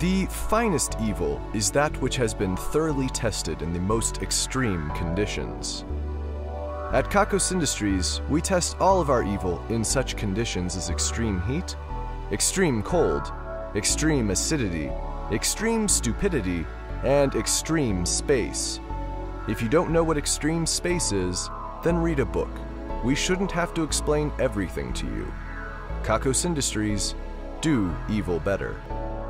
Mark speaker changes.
Speaker 1: The finest evil is that which has been thoroughly tested in the most extreme conditions. At Kakos Industries, we test all of our evil in such conditions as extreme heat, extreme cold, extreme acidity, extreme stupidity, and extreme space. If you don't know what extreme space is, then read a book. We shouldn't have to explain everything to you. Kakos Industries, do evil better.